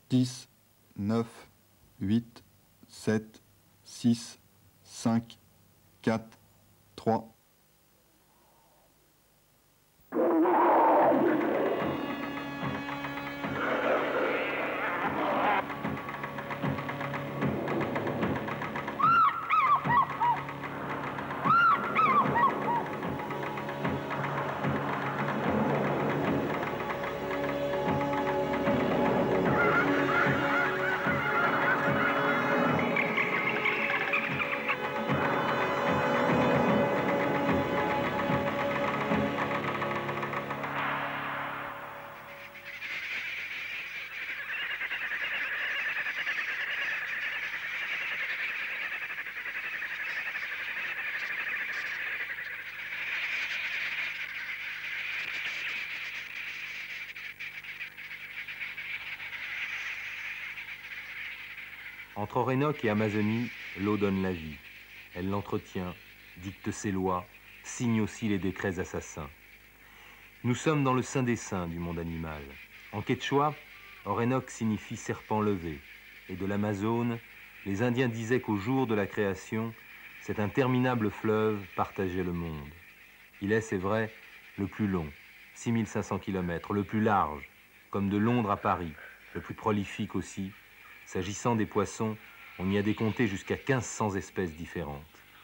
10, 9, 8, 7, 6, 5, 4, 3. Entre Orénoque et Amazonie, l'eau donne la vie. Elle l'entretient, dicte ses lois, signe aussi les décrets assassins. Nous sommes dans le saint des saints du monde animal. En quechua, Orénoque signifie serpent levé. Et de l'Amazone, les Indiens disaient qu'au jour de la création, cet interminable fleuve partageait le monde. Il est, c'est vrai, le plus long, 6500 km, le plus large, comme de Londres à Paris, le plus prolifique aussi. S'agissant des poissons, on y a décompté jusqu'à 1500 espèces différentes.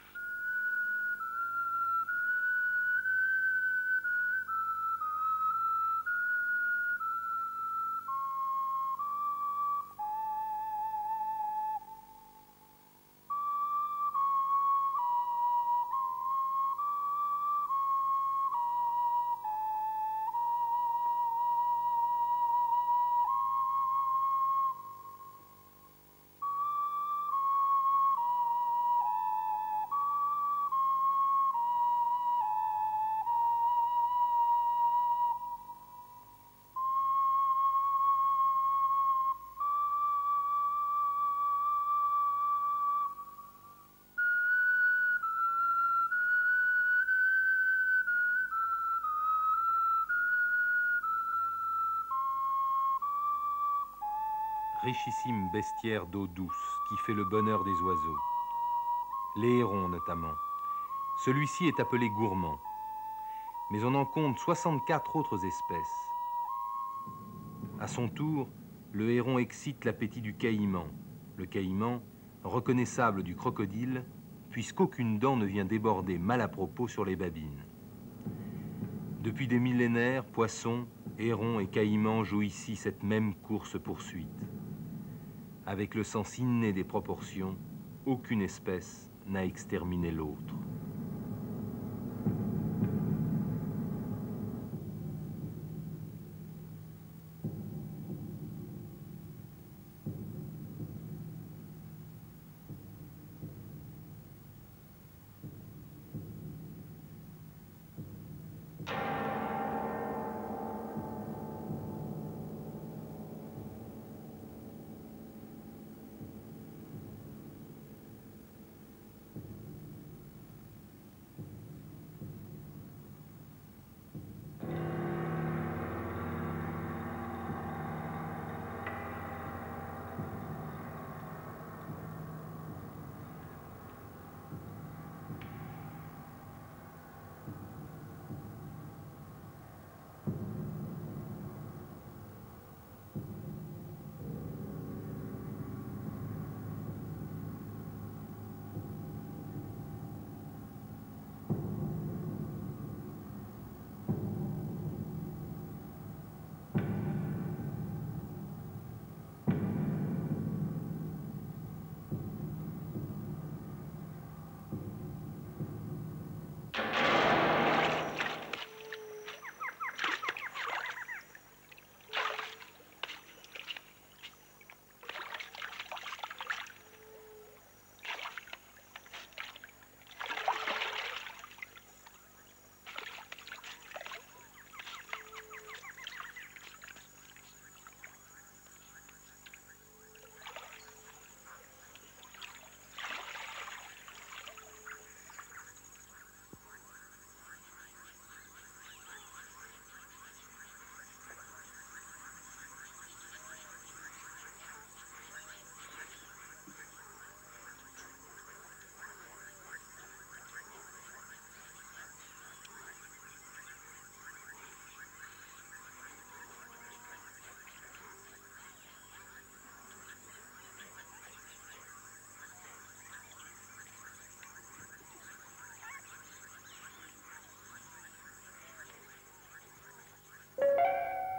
Richissime bestiaire d'eau douce qui fait le bonheur des oiseaux. Les hérons notamment. Celui-ci est appelé gourmand. Mais on en compte 64 autres espèces. À son tour, le héron excite l'appétit du caïman. Le caïman, reconnaissable du crocodile, puisqu'aucune dent ne vient déborder mal à propos sur les babines. Depuis des millénaires, poissons, hérons et caïmans jouent ici cette même course-poursuite. Avec le sens inné des proportions, aucune espèce n'a exterminé l'autre.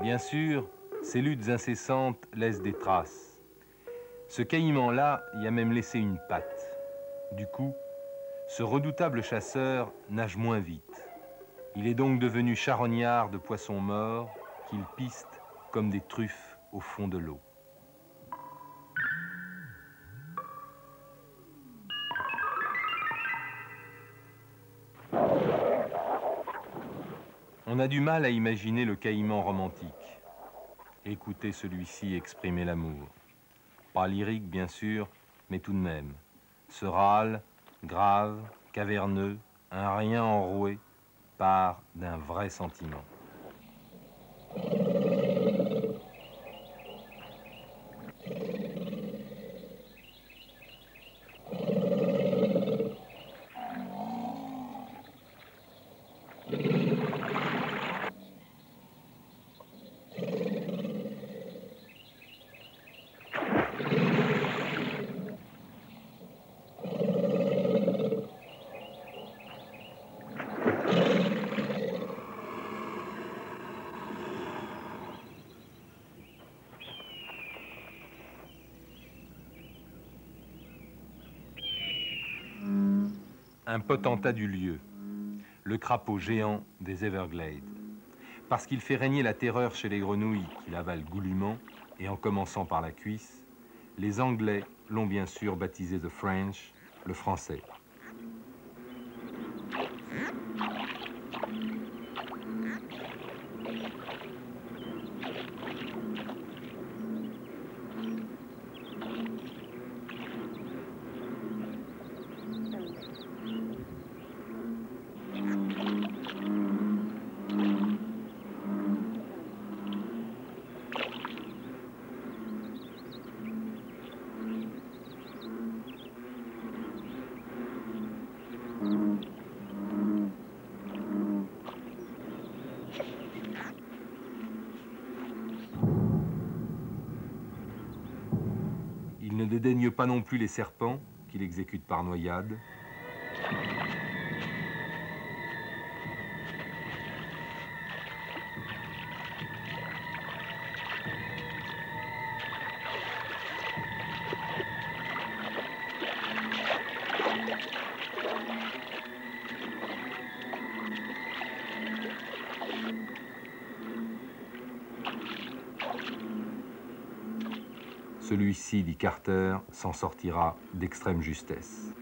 Bien sûr, ces luttes incessantes laissent des traces. Ce caïman-là y a même laissé une patte. Du coup, ce redoutable chasseur nage moins vite. Il est donc devenu charognard de poissons morts qu'il piste comme des truffes au fond de l'eau. On a du mal à imaginer le caïman romantique. Écoutez celui-ci exprimer l'amour. Pas lyrique, bien sûr, mais tout de même. Ce râle, grave, caverneux, un rien enroué, part d'un vrai sentiment. Un potentat du lieu, le crapaud géant des Everglades. Parce qu'il fait régner la terreur chez les grenouilles qui l'avalent goulûment, et en commençant par la cuisse, les Anglais l'ont bien sûr baptisé The French, le français. Il ne dédaigne pas non plus les serpents, qu'il exécute par noyade. Celui-ci, dit Carter, s'en sortira d'extrême justesse.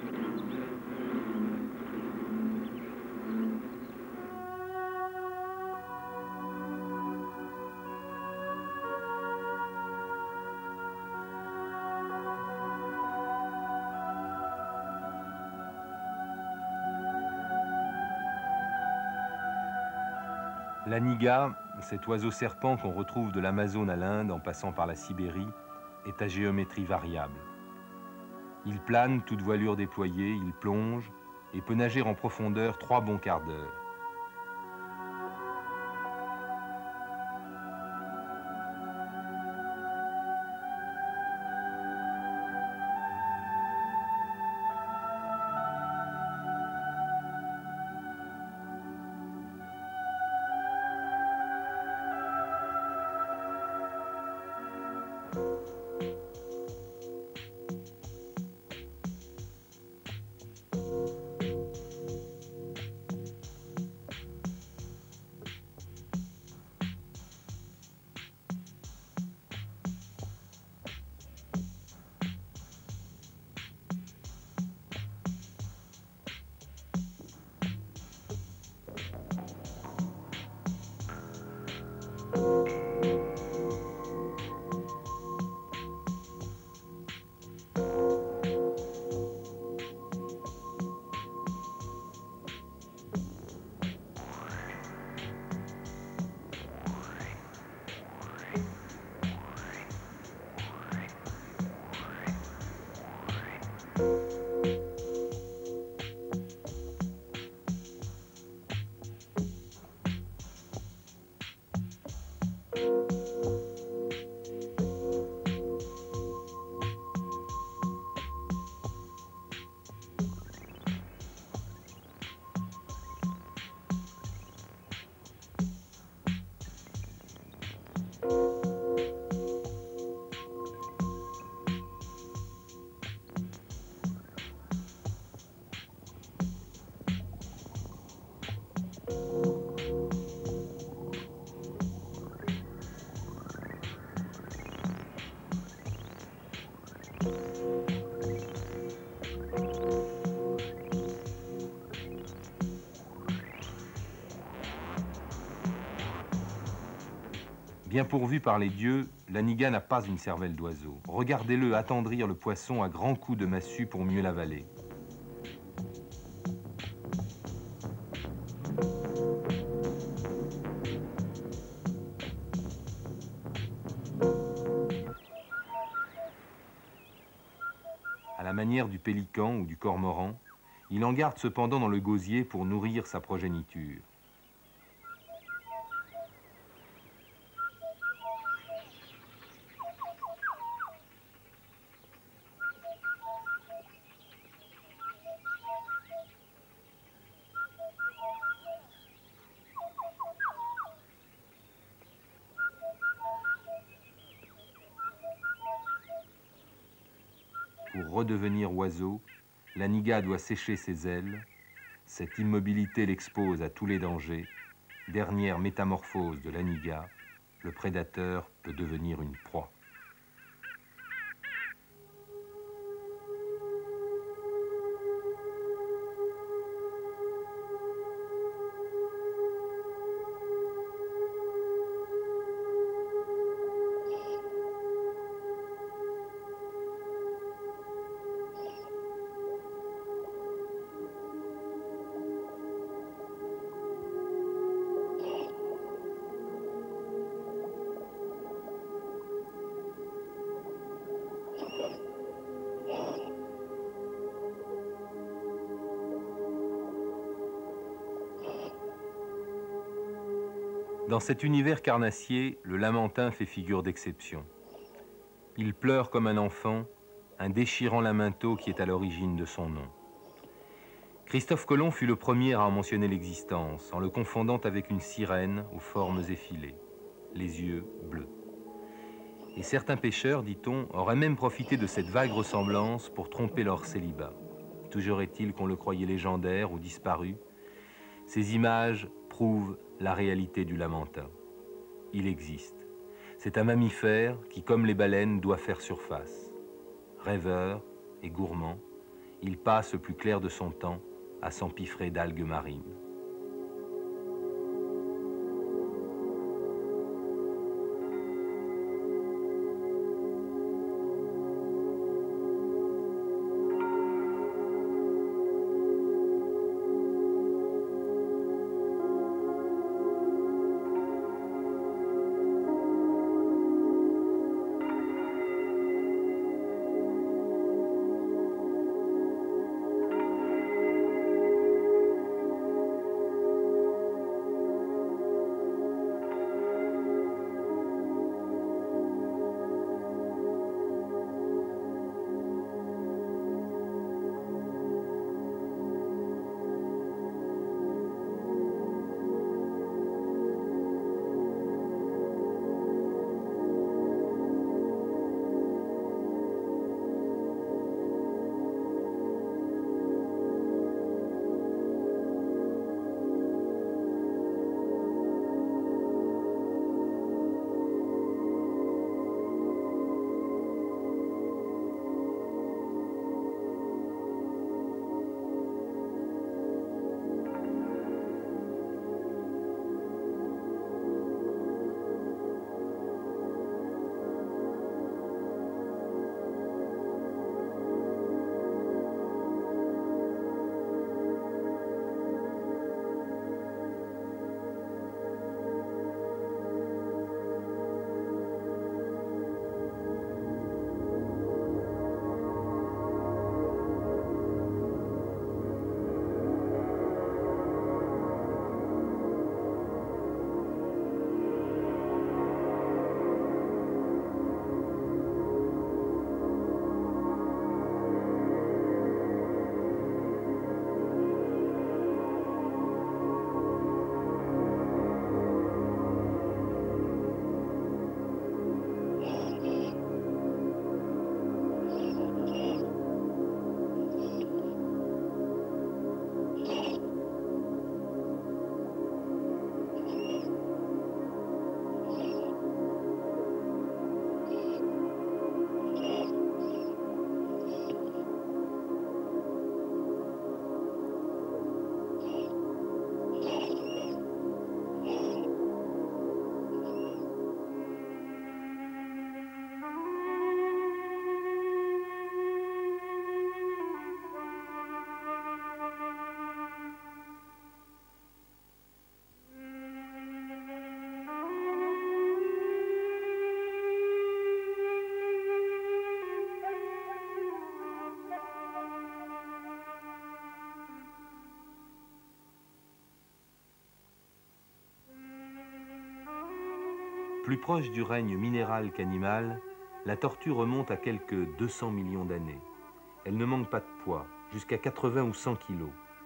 L'aniga, cet oiseau serpent qu'on retrouve de l'Amazone à l'Inde en passant par la Sibérie, est à géométrie variable. Il plane, toute voilure déployée, il plonge et peut nager en profondeur 3 bons quarts d'heure. Bien pourvu par les dieux, l'Aniga n'a pas une cervelle d'oiseau. Regardez-le attendrir le poisson à grands coups de massue pour mieux l'avaler. À la manière du pélican ou du cormoran, il en garde cependant dans le gosier pour nourrir sa progéniture. Pour redevenir oiseau, l'Aniga doit sécher ses ailes. Cette immobilité l'expose à tous les dangers. Dernière métamorphose de l'Aniga, le prédateur peut devenir une proie. Dans cet univers carnassier, le lamentin fait figure d'exception. Il pleure comme un enfant, un déchirant lamento qui est à l'origine de son nom. Christophe Colomb fut le premier à en mentionner l'existence, en le confondant avec une sirène aux formes effilées, les yeux bleus. Et certains pêcheurs, dit-on, auraient même profité de cette vague ressemblance pour tromper leur célibat. Toujours est-il qu'on le croyait légendaire ou disparu. Ces images prouvent la réalité du lamentin. Il existe. C'est un mammifère qui, comme les baleines, doit faire surface. Rêveur et gourmand, il passe le plus clair de son temps à s'empiffrer d'algues marines. Plus proche du règne minéral qu'animal, la tortue remonte à quelques 200 millions d'années. Elle ne manque pas de poids, jusqu'à 80 ou 100 kilos.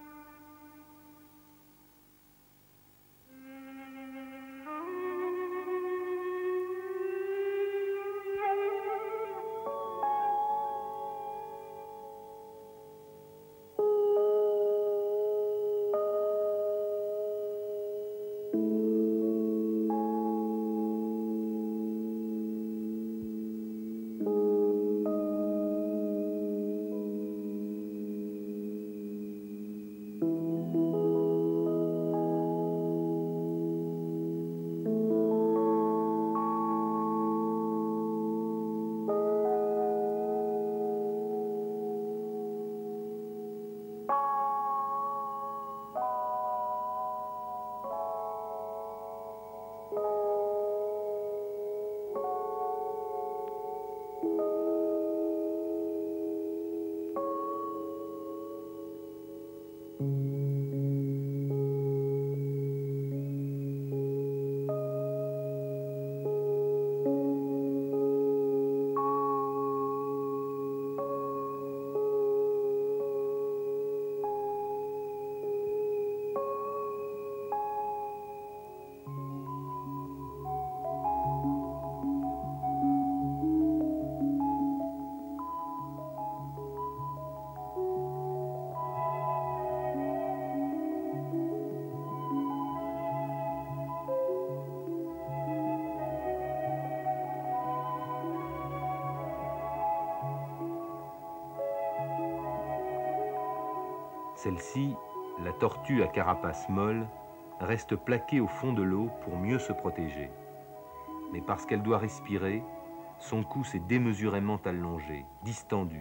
Celle-ci, la tortue à carapace molle, reste plaquée au fond de l'eau pour mieux se protéger. Mais parce qu'elle doit respirer, son cou s'est démesurément allongé, distendu.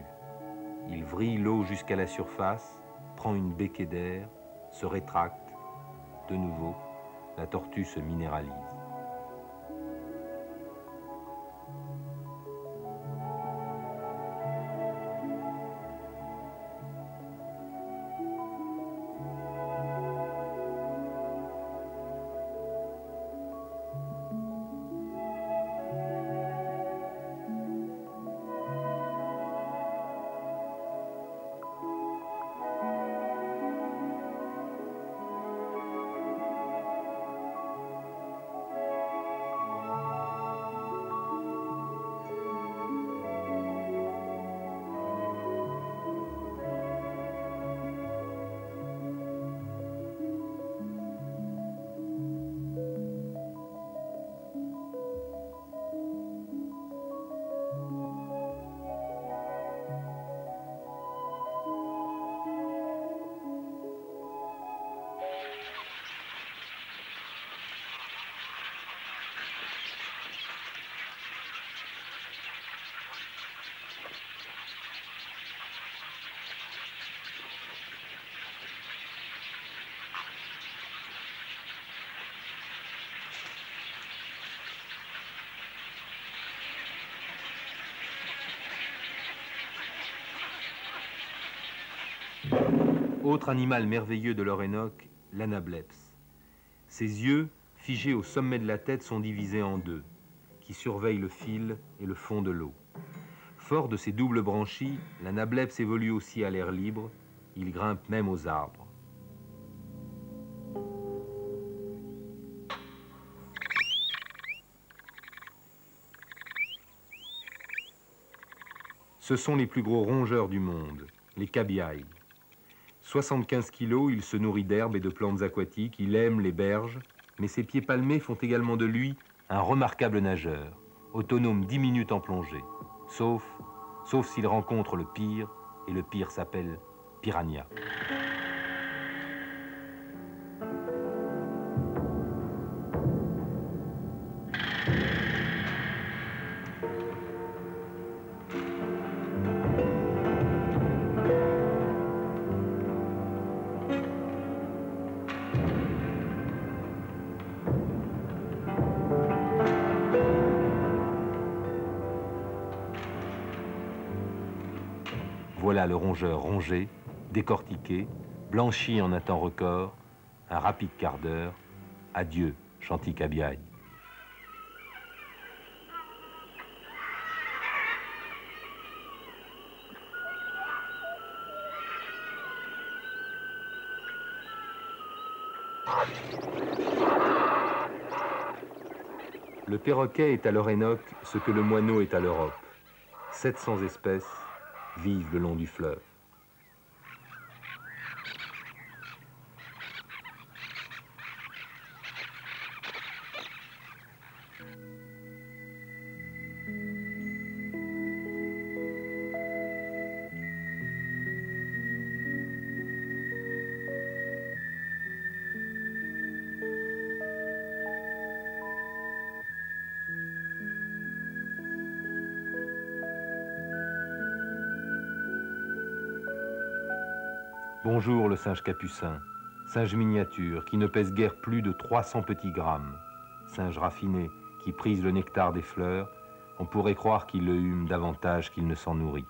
Il vrille l'eau jusqu'à la surface, prend une béquée d'air, se rétracte. De nouveau, la tortue se minéralise. Autre animal merveilleux de l'Orénoque, l'anableps. Ses yeux, figés au sommet de la tête, sont divisés en deux, qui surveillent le fil et le fond de l'eau. Fort de ses doubles branchies, l'anableps évolue aussi à l'air libre, il grimpe même aux arbres. Ce sont les plus gros rongeurs du monde, les cabiailles. 75 kilos, il se nourrit d'herbes et de plantes aquatiques, il aime les berges, mais ses pieds palmés font également de lui un remarquable nageur, autonome 10 minutes en plongée, sauf s'il rencontre le pire, et le pire s'appelle piranha. Voilà le rongeur rongé, décortiqué, blanchi en un temps record, un rapide quart d'heure. Adieu, Chanty Cabiaille. Le perroquet est à l'Orénoque ce que le moineau est à l'Europe. 700 espèces vivent le long du fleuve. Bonjour le singe capucin, singe miniature qui ne pèse guère plus de 300 petits grammes. Singe raffiné qui prise le nectar des fleurs, on pourrait croire qu'il le hume davantage qu'il ne s'en nourrit.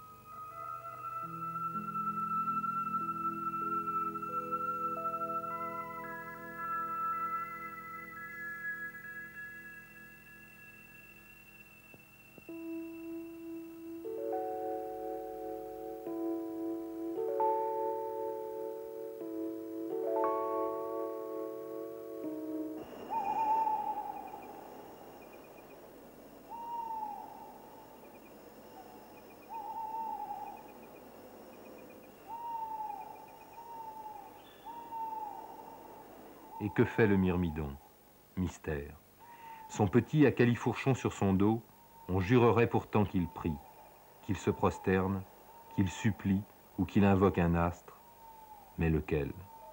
Et que fait le myrmidon? Mystère. Son petit à califourchon sur son dos, on jurerait pourtant qu'il prie, qu'il se prosterne, qu'il supplie ou qu'il invoque un astre. Mais lequel?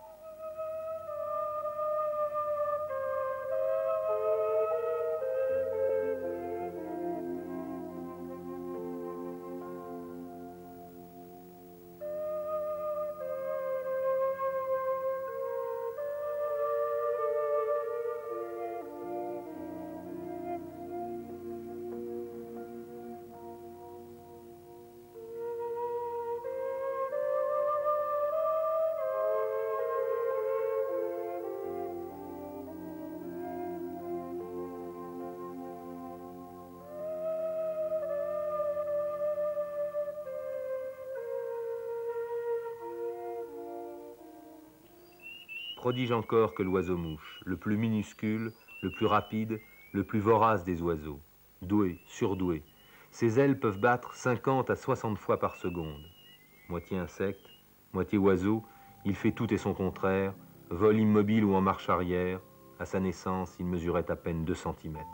Prodige encore que l'oiseau-mouche, le plus minuscule, le plus rapide, le plus vorace des oiseaux. Doué, surdoué. Ses ailes peuvent battre 50 à 60 fois par seconde. Moitié insecte, moitié oiseau, il fait tout et son contraire, vol immobile ou en marche arrière. À sa naissance, il mesurait à peine 2 centimètres.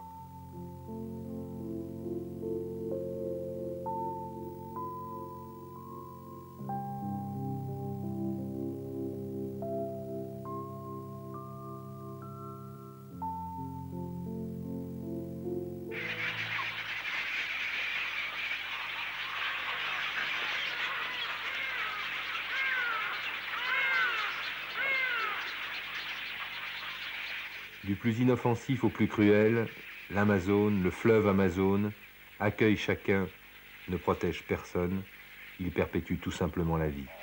Du plus inoffensif au plus cruel, l'Amazone, le fleuve Amazone, accueille chacun, ne protège personne, il perpétue tout simplement la vie.